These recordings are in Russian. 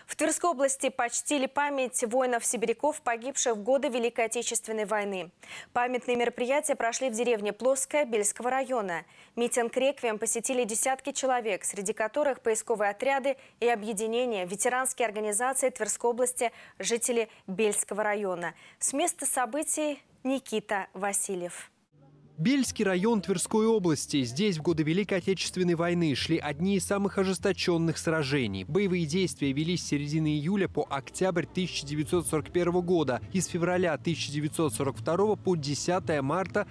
В Тверской области почтили память воинов-сибиряков, погибших в годы Великой Отечественной войны. Памятные мероприятия прошли в деревне Плоская Бельского района. Митинг-реквием посетили десятки человек, среди которых поисковые отряды и объединения, ветеранские организации Тверской области, жители Бельского района. С места событий Никита Васильев. Бельский район Тверской области. Здесь в годы Великой Отечественной войны шли одни из самых ожесточенных сражений. Боевые действия велись с середины июля по октябрь 1941 года и с февраля 1942 по 10 марта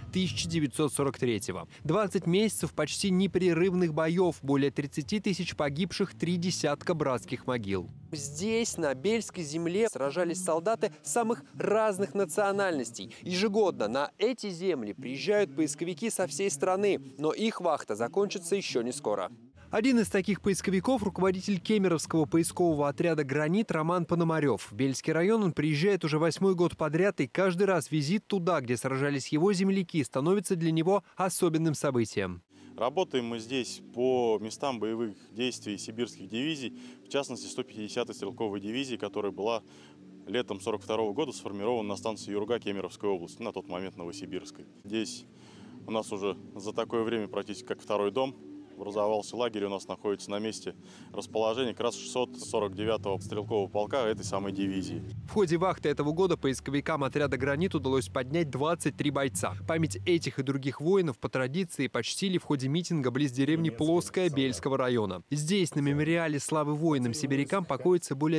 1943. 20 месяцев почти непрерывных боев, более 30 тысяч погибших, 3 десятка братских могил. Здесь, на Бельской земле, сражались солдаты самых разных национальностей. Ежегодно на эти земли приезжают поисковики со всей страны, но их вахта закончится еще не скоро. Один из таких поисковиков – руководитель кемеровского поискового отряда «Гранит» Роман Пономарев. В Бельский район он приезжает уже 8-й год подряд, и каждый раз визит туда, где сражались его земляки, становится для него особенным событием. Работаем мы здесь по местам боевых действий сибирских дивизий, в частности 150-й стрелковой дивизии, которая была летом 1942 года сформирована на станции Юрга Кемеровской области, на тот момент Новосибирской. Здесь у нас уже за такое время практически как второй дом. Образовался лагерь, у нас находится на месте расположения как раз 649-го стрелкового полка этой самой дивизии. В ходе вахты этого года поисковикам отряда «Гранит» удалось поднять 23 бойца. Память этих и других воинов по традиции почтили в ходе митинга близ деревни Плоская Бельского района. Здесь, на мемориале славы воинам-сибирякам, покоится более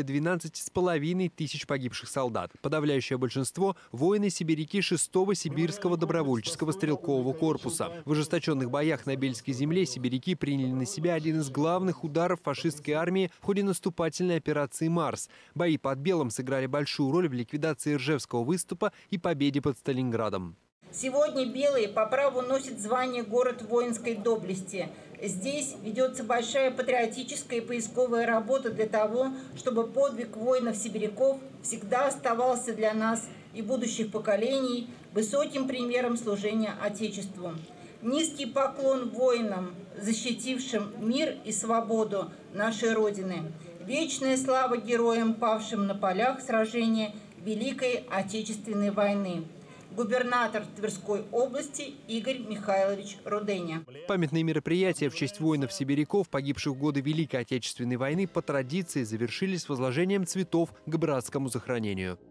12,5 тысяч погибших солдат. Подавляющее большинство – воины-сибиряки 6-го сибирского добровольческого стрелкового корпуса. В ожесточенных боях на Бельской земле сибиряки приняли на себя один из главных ударов фашистской армии в ходе наступательной операции «Марс». Бои под Белым сыграли большую роль в ликвидации Ржевского выступа и победе под Сталинградом. Сегодня Белый по праву носит звание «Город воинской доблести». Здесь ведется большая патриотическая и поисковая работа для того, чтобы подвиг воинов-сибиряков всегда оставался для нас и будущих поколений высоким примером служения Отечеству. Низкий поклон воинам, защитившим мир и свободу нашей Родины. Вечная слава героям, павшим на полях сражения Великой Отечественной войны. Губернатор Тверской области Игорь Михайлович Руденя. Памятные мероприятия в честь воинов-сибиряков, погибших в годы Великой Отечественной войны, по традиции завершились возложением цветов к братскому захоронению.